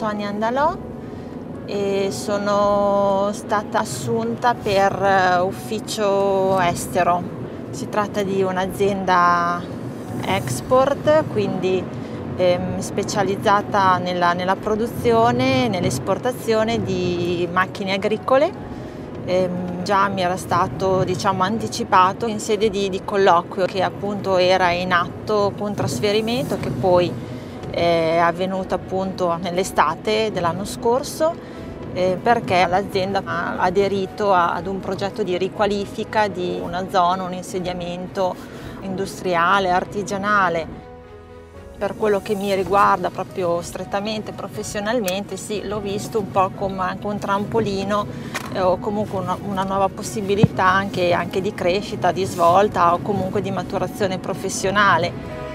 Sonia Andalò e sono stata assunta per ufficio estero. Si tratta di un'azienda export, quindi specializzata nella produzione e nell'esportazione di macchine agricole. Già mi era stato, diciamo, anticipato in sede di colloquio che appunto era in atto un trasferimento che poi è avvenuto appunto nell'estate dell'anno scorso, perché l'azienda ha aderito ad un progetto di riqualifica di una zona, un insediamento industriale, artigianale. Per quello che mi riguarda proprio strettamente professionalmente, sì, l'ho visto un po' come anche un trampolino o comunque una nuova possibilità anche di crescita, di svolta o comunque di maturazione professionale.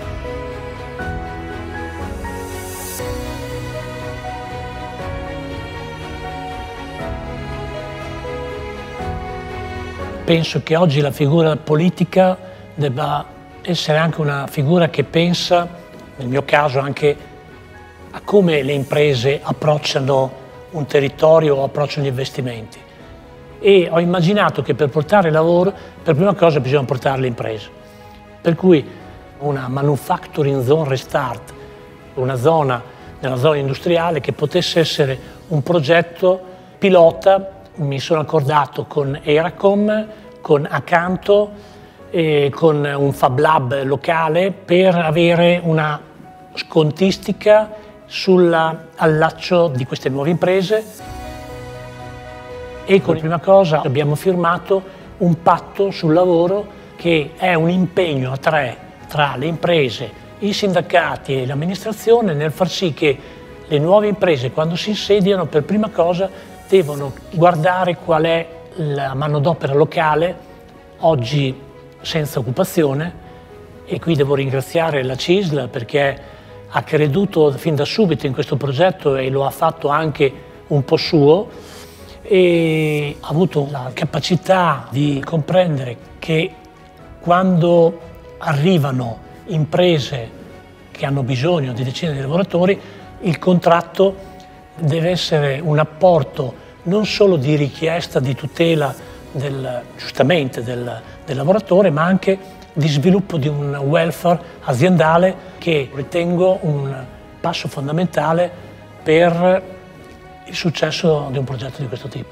Penso che oggi la figura politica debba essere anche una figura che pensa, nel mio caso, anche a come le imprese approcciano un territorio o approcciano gli investimenti. E ho immaginato che per portare lavoro, per prima cosa bisogna portare le imprese. Per cui una manufacturing zone restart, una zona nella zona industriale che potesse essere un progetto pilota. Mi sono accordato con Eracom, con Acanto e con un Fab Lab locale per avere una scontistica sull'allaccio di queste nuove imprese. E come prima cosa abbiamo firmato un patto sul lavoro che è un impegno a tre tra le imprese, i sindacati e l'amministrazione nel far sì che le nuove imprese, quando si insediano, per prima cosa devono guardare qual è la manodopera locale oggi senza occupazione. E qui devo ringraziare la CISL perché ha creduto fin da subito in questo progetto e lo ha fatto anche un po' suo e ha avuto la capacità di comprendere che quando arrivano imprese che hanno bisogno di decine di lavoratori, il contratto deve essere un apporto non solo di richiesta di tutela giustamente del lavoratore, ma anche di sviluppo di un welfare aziendale che ritengo un passo fondamentale per il successo di un progetto di questo tipo.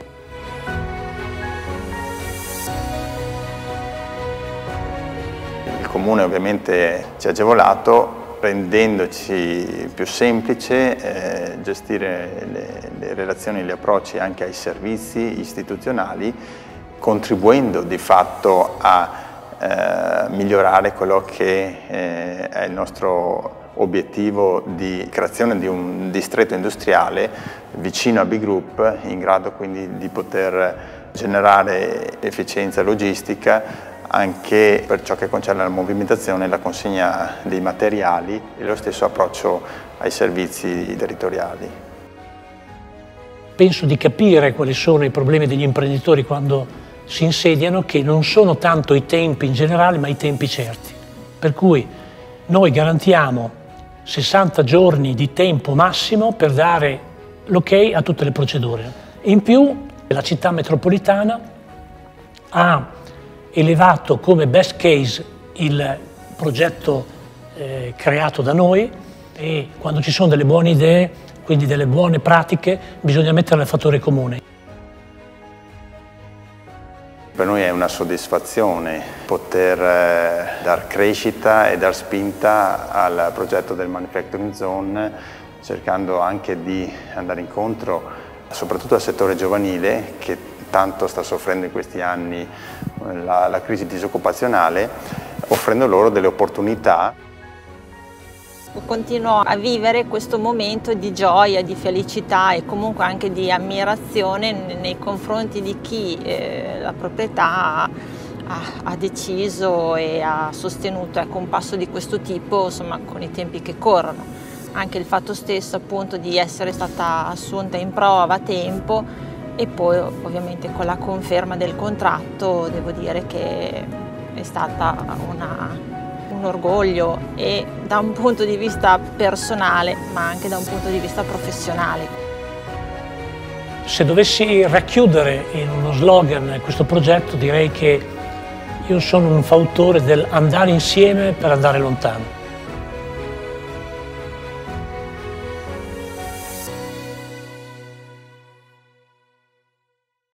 Il Comune ovviamente ci ha agevolato rendendoci più semplice gestire le relazioni e gli approcci anche ai servizi istituzionali, contribuendo di fatto a migliorare quello che è il nostro obiettivo di creazione di un distretto industriale vicino a B Group, in grado quindi di poter generare efficienza logistica anche per ciò che concerne la movimentazione e la consegna dei materiali e lo stesso approccio ai servizi territoriali. Penso di capire quali sono i problemi degli imprenditori quando si insediano, che non sono tanto i tempi in generale, ma i tempi certi. Per cui noi garantiamo 60 giorni di tempo massimo per dare l'ok a tutte le procedure. In più, la città metropolitana ha elevato come best case il progetto creato da noi e quando ci sono delle buone idee, quindi delle buone pratiche, bisogna metterle al fattore comune. Per noi è una soddisfazione poter dar crescita e dar spinta al progetto del Manufacturing Zone, cercando anche di andare incontro soprattutto al settore giovanile che tanto sta soffrendo in questi anni la crisi disoccupazionale, offrendo loro delle opportunità. Continuo a vivere questo momento di gioia, di felicità e comunque anche di ammirazione nei confronti di chi la proprietà ha deciso e ha sostenuto, ecco, un passo di questo tipo, insomma, con i tempi che corrono. Anche il fatto stesso appunto di essere stata assunta in prova a tempo e poi ovviamente con la conferma del contratto devo dire che è stata un orgoglio e da un punto di vista personale, ma anche da un punto di vista professionale. Se dovessi racchiudere in uno slogan questo progetto, direi che io sono un fautore del andare insieme per andare lontano.